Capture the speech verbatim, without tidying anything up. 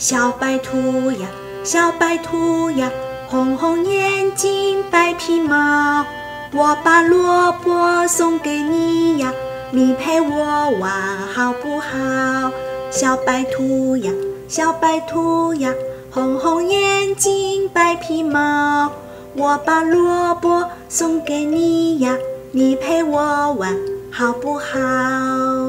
小白兔呀，小白兔呀，红红眼睛白皮毛，我把萝卜送给你呀，你陪我玩好不好？小白兔呀，小白兔呀，红红眼睛白皮毛，我把萝卜送给你呀，你陪我玩好不好？